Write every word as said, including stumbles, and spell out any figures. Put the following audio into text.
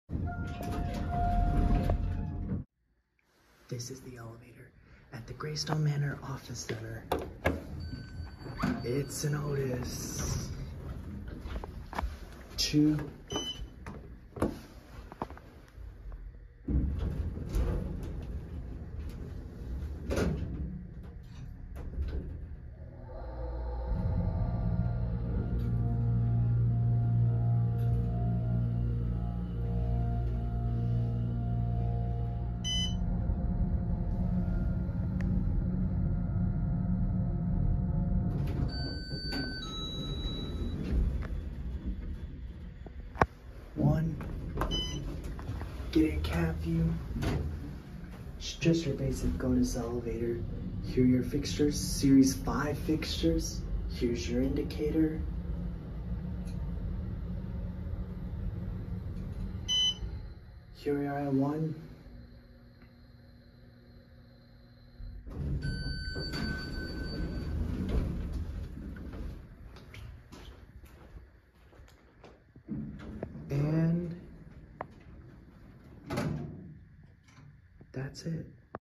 This is the elevator at the Greystone Manor Office Center. It's an Otis. Two. One, get a cab view. It's just your basic Otis elevator. Here are your fixtures, series five fixtures. Here's your indicator. Here we are at one. And that's it.